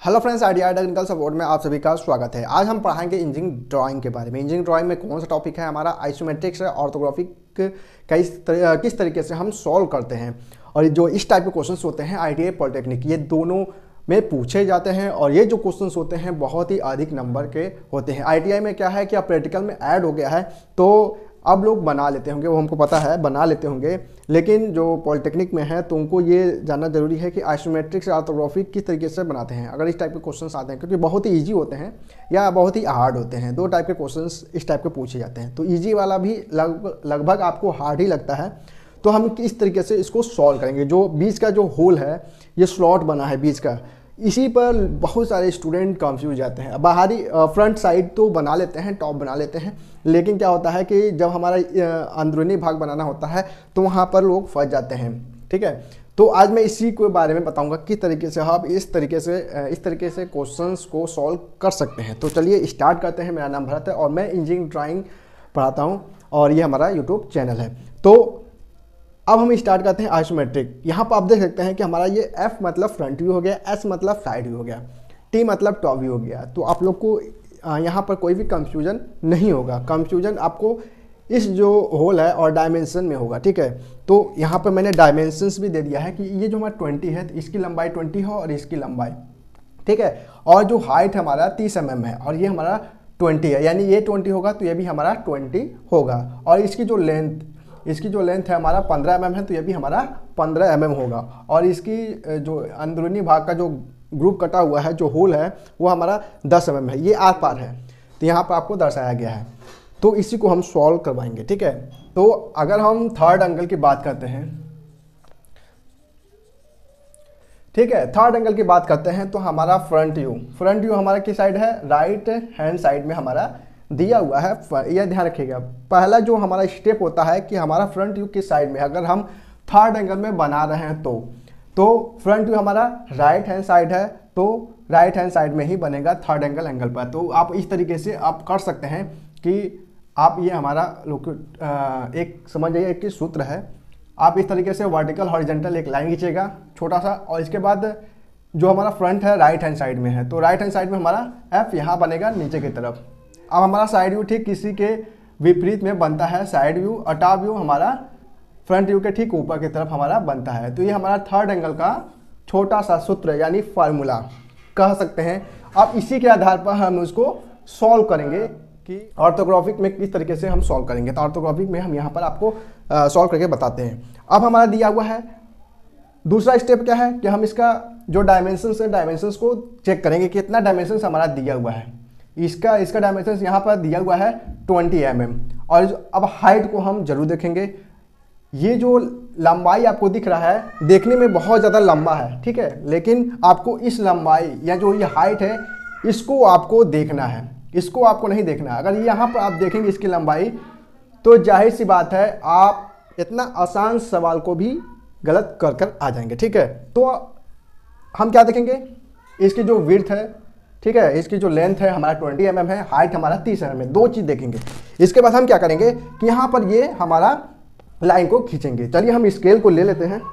Hello friends, idea technical support में आप सभी का स्वागत है। आज हम पढ़ाएंगे इंजीनियरिंग ड्राइंग के बारे में। इंजीनियरिंग ड्राइंग में कौन सा टॉपिक है हमारा, आइसोमेट्रिक्स है, ऑर्थोग्राफिक का किस तरीके से हम सॉल्व करते हैं। और जो इस टाइप के क्वेश्चंस होते हैं आईटीआई पॉलिटेक्निक, ये दोनों में पूछे जाते हैं और ये जो क्वेश्चंस होते हैं बहुत ही अधिक नंबर के होते हैं। आईटीआई में क्या है कि अब प्रैक्टिकल में ऐड हो गया है तो अब लोग बना लेते होंगे, वो हमको पता है बना लेते होंगे, लेकिन जो पॉलिटेक्निक में है तो उनको ये जानना जरूरी है कि आइसोमेट्रिक्स या ऑर्थोग्राफिक किस तरीके से बनाते हैं। अगर इस टाइप के क्वेश्चंस आते हैं, क्योंकि बहुत ही ईजी होते हैं या बहुत ही हार्ड होते हैं, दो टाइप के क्वेश्चंस इस टाइप के पूछे जाते हैं। तो ईजी वाला भी लगभग आपको हार्ड ही लगता है। तो हम किस तरीके से इसको सॉल्व करेंगे। जो बीच का जो होल है, ये स्लॉट बना है बीच का, इसी पर बहुत सारे स्टूडेंट कंफ्यूज जाते हैं। बाहरी फ्रंट साइड तो बना लेते हैं, टॉप बना लेते हैं, लेकिन क्या होता है कि जब हमारा अंदरूनी भाग बनाना होता है तो वहाँ पर लोग फंस जाते हैं। ठीक है, तो आज मैं इसी के बारे में बताऊंगा किस तरीके से आप इस तरीके से क्वेश्चंस को सॉल्व कर सकते हैं। तो चलिए स्टार्ट करते हैं। मेरा नाम भरत है और मैं इंजीनियरिंग ड्राइंग पढ़ाता हूँ और ये हमारा यूट्यूब चैनल है। तो अब हम स्टार्ट करते हैं आइसोमेट्रिक। यहाँ पर आप देख सकते हैं कि हमारा ये एफ मतलब फ्रंट व्यू हो गया, एस मतलब साइड व्यू हो गया, टी मतलब टॉप व्यू हो गया। तो आप लोग को यहाँ पर कोई भी कंफ्यूजन नहीं होगा। कंफ्यूजन आपको इस जो होल है और डायमेंशन में होगा। ठीक है, तो यहाँ पर मैंने डायमेंशंस भी दे दिया है कि ये जो हमारा 20 है तो इसकी लंबाई 20 हो और इसकी लंबाई, ठीक है, और जो हाइट हमारा 30 mm है और ये हमारा 20 है, यानी ये 20 होगा तो ये भी हमारा 20 होगा। और इसकी जो लेंथ है हमारा 15 mm है तो ये भी हमारा 15 mm होगा। और इसकी जो अंदरूनी भाग का जो ग्रुप कटा हुआ है, जो होल है, वो हमारा 10 mm है। ये आर पार है तो यहाँ पर आपको दर्शाया गया है। तो इसी को हम सॉल्व करवाएंगे। ठीक है, तो अगर हम थर्ड एंगल की बात करते हैं, ठीक है, थर्ड एंगल की बात करते हैं तो हमारा फ्रंट व्यू हमारा किस साइड है, राइट हैंड साइड में हमारा दिया हुआ है। यह ध्यान रखिएगा, पहला जो हमारा स्टेप होता है कि हमारा फ्रंट व्यू किस साइड में, अगर हम थर्ड एंगल में बना रहे हैं तो फ्रंट व्यू हमारा राइट हैंड साइड है तो राइट हैंड साइड में ही बनेगा थर्ड एंगल पर। तो आप इस तरीके से आप कर सकते हैं कि आप ये हमारा एक समझ जाइए कि सूत्र है। आप इस तरीके से वर्टिकल हॉरिजॉन्टल एक लाइन खींचेगा छोटा सा, और इसके बाद जो हमारा फ्रंट है राइट हैंड साइड में है तो राइट हैंड साइड में हमारा एफ यहाँ बनेगा नीचे की तरफ। अब हमारा साइड व्यू ठीक किसी के विपरीत में बनता है, साइड व्यू और टॉप व्यू हमारा फ्रंट व्यू के ठीक ऊपर की तरफ हमारा बनता है। तो ये हमारा थर्ड एंगल का छोटा सा सूत्र यानी फार्मूला कह सकते हैं। अब इसी के आधार पर हम उसको सॉल्व करेंगे कि ऑर्थोग्राफिक में किस तरीके से हम सॉल्व करेंगे। तो ऑर्थोग्राफिक में हम यहाँ पर आपको सॉल्व करके बताते हैं। अब हमारा दिया हुआ है दूसरा स्टेप क्या है कि हम इसका जो डायमेंशंस है, डायमेंशंस को चेक करेंगे कि कितना डायमेंशंस हमारा दिया हुआ है। इसका डायमेंशन यहाँ पर दिया हुआ है 20 mm। और अब हाइट को हम जरूर देखेंगे। ये जो लंबाई आपको दिख रहा है देखने में बहुत ज़्यादा लंबा है, ठीक है, लेकिन आपको इस लंबाई या जो ये हाइट है इसको आपको देखना है, इसको आपको नहीं देखना है। अगर यहाँ पर आप देखेंगे इसकी लंबाई तो जाहिर सी बात है आप इतना आसान सवाल को भी गलत कर आ जाएंगे। ठीक है, तो हम क्या देखेंगे, इसकी जो विड्थ है, ठीक है, इसकी जो लेंथ है हमारा 20 mm है, हाइट हमारा 30 mm है, दो चीज़ देखेंगे। इसके बाद हम क्या करेंगे कि यहाँ पर ये हमारा लाइन को खींचेंगे। चलिए हम स्केल को ले लेते हैं।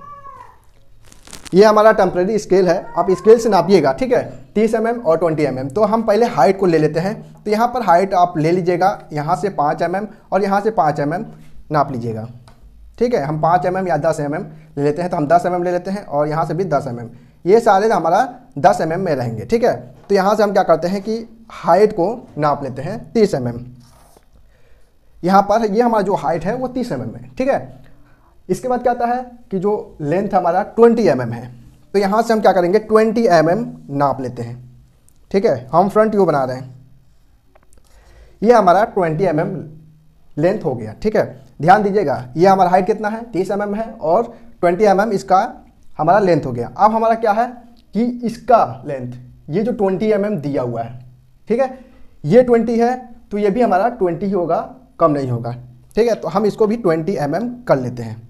ये हमारा टेम्परेरी स्केल है, आप स्केल से नापिएगा, ठीक है, 30 mm और 20 mm। तो हम पहले हाइट को ले लेते हैं। तो यहाँ पर हाइट आप ले लीजिएगा, यहाँ से 5 mm और यहाँ से 5 mm नाप लीजिएगा। ठीक है, हम 5 mm या 10 mm ले लेते हैं, तो हम 10 mm ले लेते हैं और यहाँ से भी 10 mm, ये सारे हमारा 10 mm में रहेंगे। ठीक है, तो यहाँ से हम क्या करते हैं कि हाइट को नाप लेते हैं 30 mm। यहाँ पर ये हमारा जो हाइट है वो 30 mm है। ठीक है, इसके बाद क्या आता है कि जो लेंथ हमारा 20 mm है, तो यहाँ से हम क्या करेंगे 20 mm नाप लेते हैं। ठीक है, हम फ्रंट व्यू बना रहे हैं, ये हमारा 20 mm लेंथ हो गया। ठीक है, ध्यान दीजिएगा, ये हमारा हाइट कितना है 30 mm है और 20 mm इसका हमारा लेंथ हो गया। अब हमारा क्या है कि इसका लेंथ, ये जो 20 mm दिया हुआ है, ठीक है, ये 20 है तो ये भी हमारा 20 ही होगा, कम नहीं होगा। ठीक है, तो हम इसको भी 20 mm कर लेते हैं।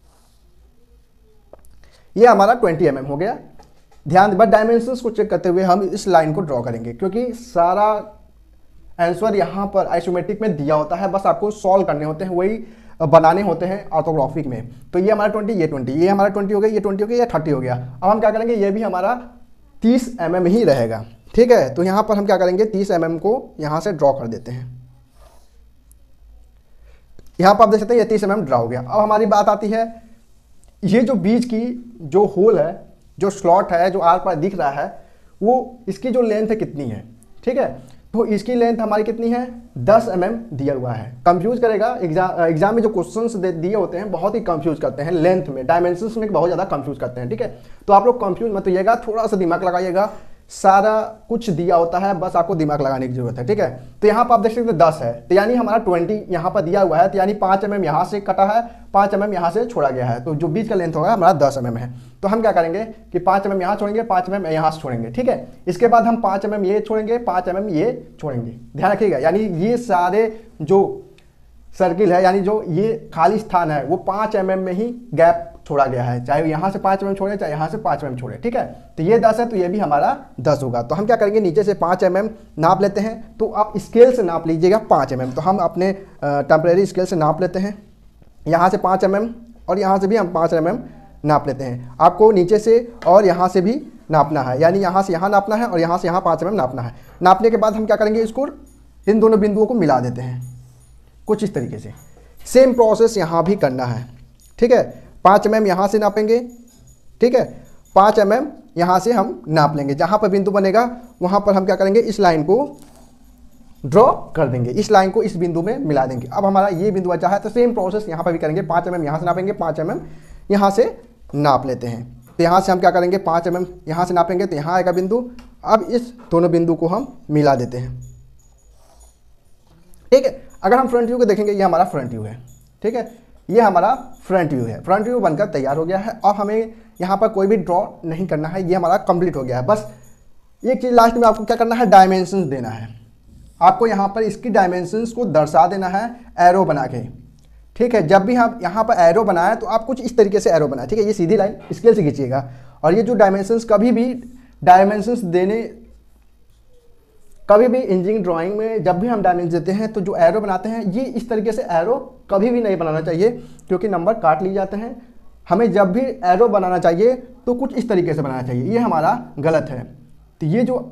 ये हमारा 20 mm हो गया। ध्यान, बट डायमेंशंस को चेक करते हुए हम इस लाइन को ड्रॉ करेंगे, क्योंकि सारा आंसर यहाँ पर आइसोमेट्रिक में दिया होता है, बस आपको सॉल्व करने होते हैं, वही बनाने होते हैं ऑर्थोग्राफिक में। तो ये हमारा 20, ये 20, ये हमारा 20 हो गया, ये 20 हो गया, ये 30 हो गया। अब हम क्या करेंगे, ये भी हमारा 30 mm ही रहेगा। ठीक है, तो यहाँ पर हम क्या करेंगे, 30 mm को यहाँ से ड्रॉ कर देते हैं। यहाँ पर आप देख सकते हैं ये 30 mm ड्रॉ हो गया। अब हमारी बात आती है, ये जो बीच की जो होल है, जो स्लॉट है, जो आर पार दिख रहा है, वो इसकी जो लेंथ है कितनी है। ठीक है, तो इसकी लेंथ हमारी कितनी है, 10 mm दिया हुआ है। कंफ्यूज करेगा, एग्जाम में जो क्वेश्चंस दिए होते हैं बहुत ही कंफ्यूज करते हैं, लेंथ में, डायमेंशंस में बहुत ज़्यादा कंफ्यूज करते हैं। ठीक है, तो आप लोग कंफ्यूज मत होइएगा, थोड़ा सा दिमाग लगाइएगा, सारा कुछ दिया होता है, बस आपको दिमाग लगाने की जरूरत है। ठीक है, तो यहाँ पर आप देख सकते हैं 10 है, तो यानी हमारा 20 यहाँ पर दिया हुआ है, तो यानी 5 mm यहाँ से कटा है, 5 mm यहाँ से छोड़ा गया है, तो जो बीच का लेंथ होगा हमारा 10 mm है। तो हम क्या करेंगे कि 5 mm यहाँ छोड़ेंगे, 5 mm यहाँ से छोड़ेंगे। ठीक है, इसके बाद हम 5 mm ये छोड़ेंगे, 5 mm ये छोड़ेंगे। ध्यान रखिएगा, यानी ये सारे जो सर्किल है, यानी जो ये खाली स्थान है, वो 5 mm में ही गैप छोड़ा गया है, चाहे यहाँ से 5 mm छोड़े, चाहे यहाँ से 5 mm छोड़े। ठीक है, तो ये 10 है, तो ये भी हमारा 10 होगा। तो हम क्या करेंगे, नीचे से 5 mm नाप लेते हैं। तो आप स्केल से नाप लीजिएगा 5 mm। तो हम अपने टेम्परेरी स्केल से नाप लेते हैं, यहाँ से 5 mm और यहाँ से भी हम 5 mm नाप लेते हैं। आपको नीचे से और यहाँ से भी नापना है, यानी यहाँ से यहाँ नापना है और यहाँ से यहाँ 5 mm नापना है। नापने के बाद हम क्या करेंगे, इसको इन दोनों बिंदुओं को मिला देते हैं कुछ इस तरीके से। सेम प्रोसेस यहाँ भी करना है। ठीक है, 5 mm यहाँ से नापेंगे। ठीक है, 5 mm यहाँ से हम नाप लेंगे, जहाँ पर बिंदु बनेगा वहाँ पर हम क्या करेंगे, इस लाइन को ड्रॉ कर देंगे, इस लाइन को इस बिंदु में मिला देंगे। अब हमारा ये बिंदु बचा है, तो सेम प्रोसेस यहाँ पर भी करेंगे। 5 mm यहाँ से नापेंगे, 5 mm यहाँ से नाप लेते हैं। तो यहाँ से हम क्या करेंगे, 5 mm यहाँ से नापेंगे, तो यहाँ आएगा बिंदु। अब इस दोनों बिंदु को हम मिला देते हैं। ठीक है, अगर हम फ्रंट व्यू को देखेंगे, ये हमारा फ्रंट व्यू है। ठीक है, ये हमारा फ्रंट व्यू है। फ्रंट व्यू बनकर तैयार हो गया है। अब हमें यहाँ पर कोई भी ड्रॉ नहीं करना है, ये हमारा कंप्लीट हो गया है। बस एक चीज़ लास्ट में आपको क्या करना है, डायमेंशंस देना है। आपको यहाँ पर इसकी डायमेंशंस को दर्शा देना है एरो बना के। ठीक है, जब भी हम यहाँ पर एरो बनाए तो आप कुछ इस तरीके से एरो बनाए। ठीक है, ये सीधी लाइन स्केल से खींचिएगा। और ये जो डायमेंशंस, कभी भी डायमेंशंस देने, कभी भी इंजीनियरिंग ड्राइंग में जब भी हम डायमेंशन देते हैं तो जो एरो बनाते हैं, ये इस तरीके से एरो कभी भी नहीं बनाना चाहिए, क्योंकि नंबर काट लिए जाते हैं। हमें जब भी एरो बनाना चाहिए तो कुछ इस तरीके से बनाना चाहिए, ये हमारा गलत है। तो ये जो,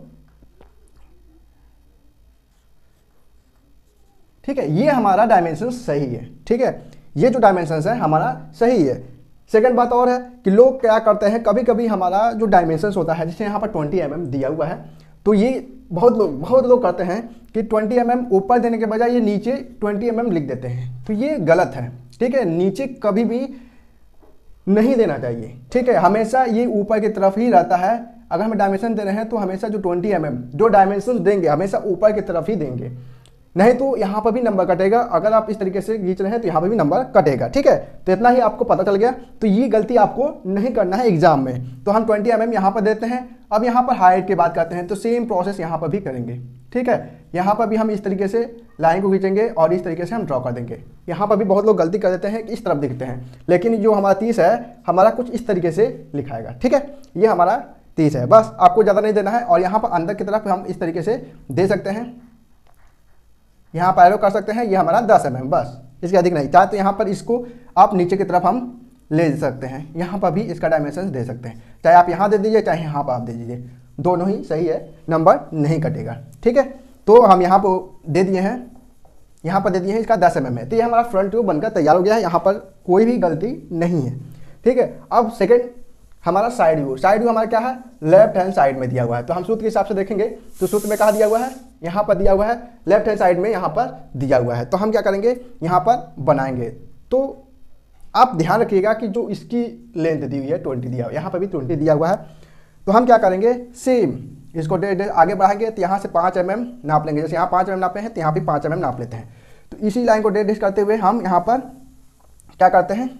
ठीक है, ये हमारा डायमेंशन सही है। ठीक है, ये जो डायमेंशन है हमारा सही है। सेकंड बात और है कि लोग क्या करते हैं, कभी कभी हमारा जो डायमेंशन होता है, जैसे यहाँ पर 20 mm दिया हुआ है, तो ये बहुत लोग करते हैं कि 20 mm ऊपर देने के बजाय ये नीचे 20 mm लिख देते हैं, तो ये गलत है। ठीक है, नीचे कभी भी नहीं देना चाहिए। ठीक है, हमेशा ये ऊपर की तरफ ही रहता है। अगर हम डायमेंशन दे रहे हैं तो हमेशा जो 20 mm जो डायमेंशन देंगे हमेशा ऊपर की तरफ ही देंगे, नहीं तो यहाँ पर भी नंबर कटेगा। अगर आप इस तरीके से खींच रहे हैं तो यहाँ पर भी नंबर कटेगा। ठीक है, तो इतना ही आपको पता चल गया। तो ये गलती आपको नहीं करना है एग्जाम में। तो हम 20 mm यहाँ पर देते हैं। अब यहाँ पर हाइट की बात करते हैं, तो सेम प्रोसेस यहाँ पर भी करेंगे। ठीक है, यहाँ पर भी हम इस तरीके से लाइन को खींचेंगे और इस तरीके से हम ड्रॉ कर देंगे। यहाँ पर भी बहुत लोग गलती कर देते हैं कि इस तरफ दिखते हैं, लेकिन जो हमारा 30 है हमारा कुछ इस तरीके से लिखाएगा। ठीक है, ये हमारा 30 है, बस आपको ज़्यादा नहीं देना है। और यहाँ पर अंदर की तरफ हम इस तरीके से दे सकते हैं, यहाँ पर एरो कर सकते हैं। ये हमारा 10 mm, बस इसके अधिक नहीं। चाहे तो यहाँ पर इसको आप नीचे की तरफ हम ले सकते हैं, यहाँ पर भी इसका डायमेंशन दे सकते हैं। चाहे आप यहाँ दे दीजिए, चाहे यहाँ पर आप दे दीजिए, दोनों ही सही है, नंबर नहीं कटेगा। ठीक है, तो हम यहाँ पर दे दिए हैं, यहाँ पर दे दिए हैं, इसका 10 mm है। तो ये हमारा फ्रंट व्यू बनकर तैयार हो गया है, यहाँ पर कोई भी गलती नहीं है। ठीक है, अब सेकेंड हमारा साइड व्यू। साइड व्यू हमारा क्या है, लेफ्ट हैंड साइड में दिया हुआ है। तो हम सूत्र के हिसाब से देखेंगे, तो सूत्र में कहाँ दिया हुआ है, यहाँ पर दिया हुआ है, लेफ्ट हैंड साइड में यहाँ पर दिया हुआ है। तो हम क्या करेंगे, यहाँ पर बनाएंगे। तो आप ध्यान रखिएगा कि जो इसकी लेंथ दी हुई है 20 दिया हुआ है, यहाँ पर भी 20 दिया हुआ है। तो हम क्या करेंगे, सेम इसको आगे बढ़ाएंगे। तो यहाँ से 5 mm नाप लेंगे, जैसे यहाँ 5 mm नापे हैं तो यहाँ भी 5 mm नाप लेते हैं। तो इसी लाइन को डेट करते हुए हम यहाँ पर क्या करते हैं,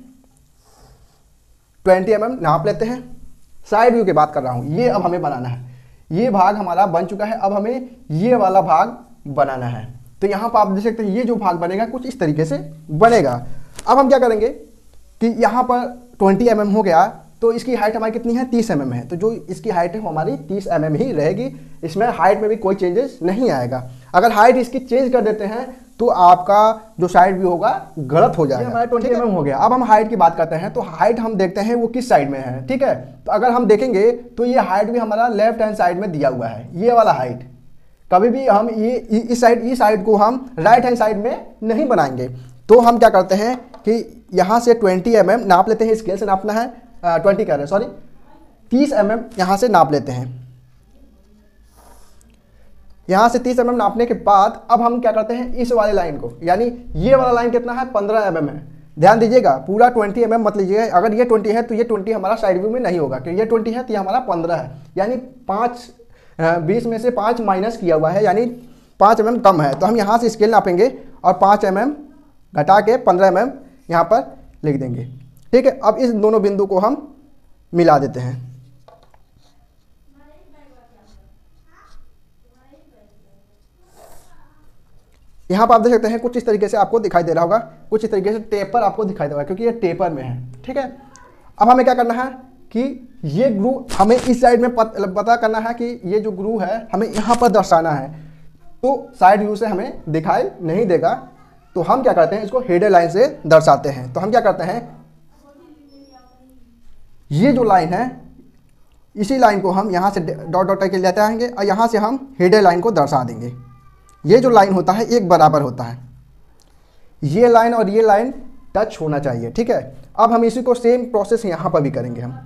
20 mm नाप लेते हैं। साइड व्यू की बात कर रहा हूँ, ये अब हमें बनाना है। ये भाग हमारा बन चुका है, अब हमें ये वाला भाग बनाना है। तो यहाँ पर आप देख सकते हैं ये जो भाग बनेगा कुछ इस तरीके से बनेगा। अब हम क्या करेंगे कि यहाँ पर 20 mm हो गया, तो इसकी हाइट हमारी कितनी है, 30 mm है। तो जो इसकी हाइट है वो हमारी 30 mm ही रहेगी, इसमें हाइट में भी कोई चेंजेस नहीं आएगा। अगर हाइट इसकी चेंज कर देते हैं तो आपका जो साइड व्यू होगा गलत हो जाएगा। हमारा 20 mm हो गया। अब हम हाइट की बात करते हैं, तो हाइट हम देखते हैं वो किस साइड में है, ठीक है। तो अगर हम देखेंगे तो ये हाइट भी हमारा लेफ्ट हैंड साइड में दिया हुआ है, ये वाला हाइट। कभी भी हम ये इस साइड को हम राइट हैंड साइड में नहीं बनाएंगे। तो हम क्या करते हैं कि यहाँ से 20 mm नाप लेते हैं, स्केल से नापना है, 20 कह रहे हैं सॉरी, 30 mm यहाँ से नाप लेते हैं। यहाँ से 30 mm नापने के बाद अब हम क्या करते हैं, इस वाले लाइन को, यानी ये वाला लाइन कितना है, 15 mm है। ध्यान दीजिएगा, पूरा 20 mm मत लीजिएगा। अगर ये 20 है तो ये 20 हमारा साइड व्यू में नहीं होगा, क्योंकि ये 20 है तो ये हमारा 15 है, यानी 20 में से 5 माइनस किया हुआ है, यानी 5 mm कम है। तो हम यहाँ से स्केल नापेंगे और 5 mm घटा के 15 mm यहाँ पर लिख देंगे, ठीक है। अब इस दोनों बिंदु को हम मिला देते हैं। यहाँ पर आप देख सकते हैं कुछ इस तरीके से आपको दिखाई दे रहा होगा, कुछ इस तरीके से टेपर आपको दिखाई दे रहा है, क्योंकि ये टेपर में है, ठीक है। अब हमें क्या करना है कि ये ग्रू हमें इस साइड में पता करना है कि ये जो ग्रू है हमें यहाँ पर दर्शाना है, तो साइड व्यू से हमें दिखाई नहीं देगा। तो हम क्या करते हैं, इसको हेडर लाइन से दर्शाते हैं। तो हम क्या करते हैं, ये जो लाइन है इसी लाइन को हम यहाँ से डॉट डॉट करके लेते आएंगे और यहाँ से हम हेडर लाइन को दर्शा देंगे। ये जो लाइन होता है एक बराबर होता है, ये लाइन और ये लाइन टच होना चाहिए, ठीक है। अब हम इसी को सेम प्रोसेस यहाँ पर भी करेंगे। हम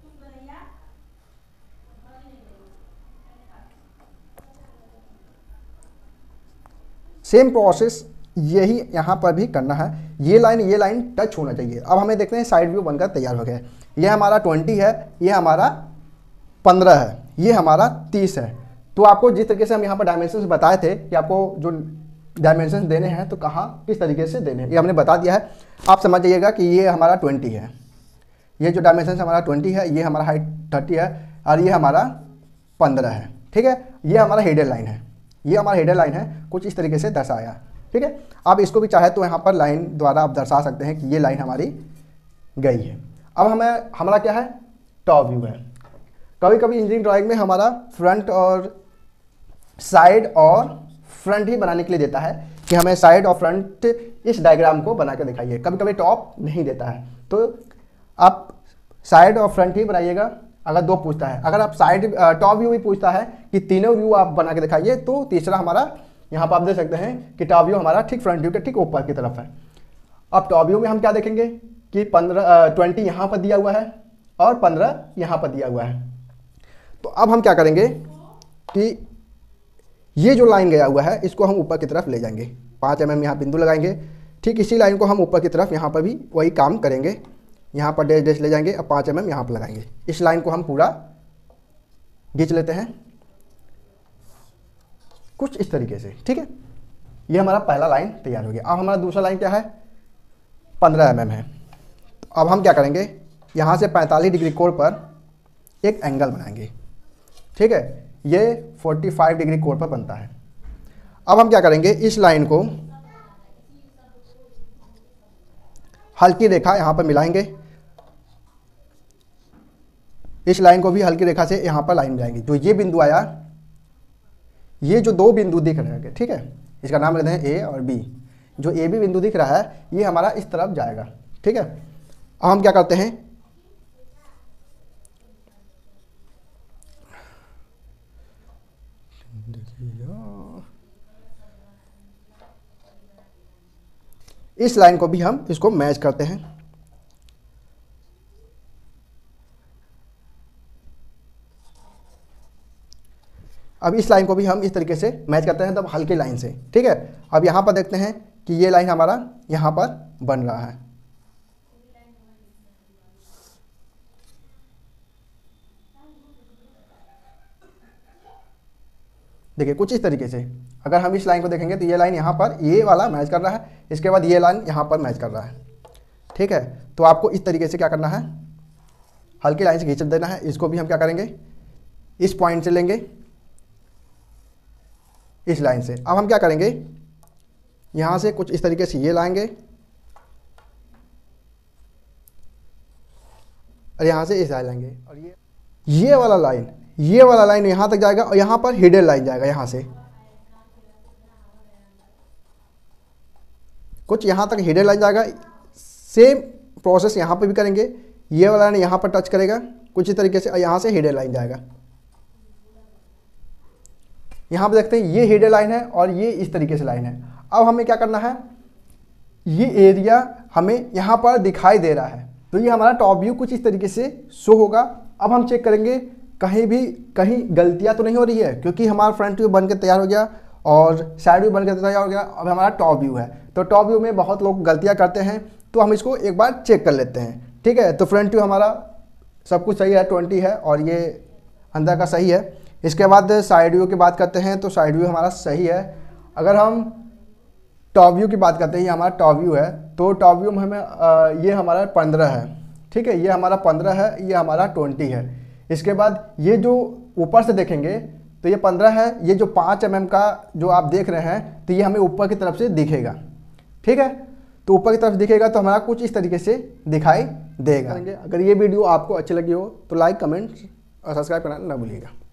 सेम प्रोसेस यही यहाँ पर भी करना है, ये लाइन टच होना चाहिए। अब हमें देखते हैं साइड व्यू बनकर तैयार हो गया। ये हमारा 20 है, ये हमारा 15 है, ये हमारा 30 है। तो आपको जिस तरीके से हम यहाँ पर डायमेंशंस बताए थे कि आपको जो डायमेंशंस देने हैं तो कहाँ किस तरीके से देने हैं, ये हमने बता दिया है। आप समझ जाइएगा कि ये हमारा 20 है, ये जो डायमेंशन हमारा 20 है, ये हमारा हाइट 30 है और ये हमारा 15 है, ठीक है। ये हमारा हेडर लाइन है, ये हमारा हेडर लाइन है, कुछ इस तरीके से दर्शाया, ठीक है। आप इसको भी चाहे तो यहाँ पर लाइन द्वारा आप दर्शा सकते हैं कि ये लाइन हमारी गई है। अब हमारा क्या है, टॉप व्यू है। कभी कभी इंजीनियरिंग ड्राइंग में हमारा फ्रंट और साइड और फ्रंट ही बनाने के लिए देता है कि हमें साइड और फ्रंट इस डायग्राम को बना के दिखाइए। कभी कभी टॉप नहीं देता है, तो आप साइड और फ्रंट ही बनाइएगा अगर दो पूछता है। अगर आप साइड टॉप व्यू भी पूछता है कि तीनों व्यू आप बना के दिखाइए, तो तीसरा हमारा यहाँ पर आप देख सकते हैं कि टॉप व्यू हमारा ठीक फ्रंट व्यू के ठीक ऊपर की तरफ है। अब टॉप व्यू में हम क्या देखेंगे कि 20 यहाँ पर दिया हुआ है और 15 यहाँ पर दिया हुआ है। तो अब हम क्या करेंगे कि ये जो लाइन गया हुआ है इसको हम ऊपर की तरफ ले जाएंगे, 5 mm यहाँ बिंदु लगाएंगे। ठीक इसी लाइन को हम ऊपर की तरफ यहाँ पर भी वही काम करेंगे, यहाँ पर डैश डैश ले जाएंगे और 5 mm यहाँ पर लगाएंगे। इस लाइन को हम पूरा खींच लेते हैं कुछ इस तरीके से, ठीक है। ये हमारा पहला लाइन तैयार हो गया। अब हमारा दूसरा लाइन क्या है, 15 mm है। तो अब हम क्या करेंगे, यहाँ से 45 डिग्री कोण पर एक एंगल बनाएंगे, ठीक है। ये 45 डिग्री कोण पर बनता है। अब हम क्या करेंगे, इस लाइन को हल्की रेखा यहाँ पर मिलाएंगे, इस लाइन को भी हल्की रेखा से यहाँ पर लाइन मिलाएंगे। जो ये बिंदु आया, ये जो दो बिंदु दिख रहे हैं, ठीक है, इसका नाम लेते हैं ए और बी। जो ए बी बिंदु दिख रहा है ये हमारा इस तरफ जाएगा, ठीक है। अब हम क्या करते हैं, इस लाइन को भी हम इसको मैच करते हैं। अब इस लाइन को भी हम इस तरीके से मैच करते हैं, तब हल्की लाइन से, ठीक है। अब यहाँ पर देखते हैं कि ये लाइन हमारा यहाँ पर बन रहा है। देखिए कुछ इस तरीके से अगर हम इस लाइन को देखेंगे तो ये लाइन यहाँ पर ये वाला मैच कर रहा है, इसके बाद ये लाइन यहाँ पर मैच कर रहा है, ठीक है। तो आपको इस तरीके से क्या करना है, हल्की लाइन से खींच देना है। इसको भी हम क्या करेंगे, इस पॉइंट से लेंगे, इस लाइन से। अब हम क्या करेंगे, यहाँ से कुछ इस तरीके से ये लाएंगे और यहाँ से इस लाइन लाएंगे और ये वाला लाइन यहाँ तक जाएगा और यहाँ पर हिडन लाइन जाएगा यहाँ से। कुछ यहाँ तक हिडन लाइन जाएगा। सेम प्रोसेस यहाँ पे भी करेंगे, ये वाला लाइन यहाँ पर टच करेगा कुछ इस तरीके से, यहाँ से हिडन लाइन जाएगा। यहाँ पे देखते हैं ये हिडन लाइन है और ये इस तरीके से लाइन है। अब हमें क्या करना है, ये एरिया हमें यहाँ पर दिखाई दे रहा है, तो ये हमारा टॉप व्यू कुछ इस तरीके से शो होगा। अब हम चेक करेंगे कहीं गलतियाँ तो नहीं हो रही है, क्योंकि हमारा फ्रंट व्यू बन के तैयार हो गया और साइड व्यू बन के तैयार हो गया। अब हमारा टॉप व्यू है, तो टॉप व्यू में बहुत लोग गलतियाँ करते हैं, तो हम इसको एक बार चेक कर लेते हैं। ठीक है, तो फ्रंट व्यू हमारा सब कुछ सही है, 20 है और ये अंदर का सही है। इसके बाद साइड व्यू की बात करते हैं, तो साइड व्यू हमारा सही है। अगर हम टॉप व्यू की बात करते हैं, ये हमारा टॉप व्यू है, तो टॉप व्यू में हमें ये हमारा 15 है। ठीक है, ये हमारा 15 है, ये हमारा 20 है। इसके बाद ये जो ऊपर से देखेंगे तो ये 15 है, ये जो 5 mm का जो आप देख रहे हैं, तो ये हमें ऊपर की तरफ से दिखेगा। ठीक है, तो ऊपर की तरफ दिखेगा तो हमारा कुछ इस तरीके से दिखाई देगा। अगर ये वीडियो आपको अच्छी लगी हो तो लाइक, कमेंट और सब्सक्राइब करना ना भूलिएगा।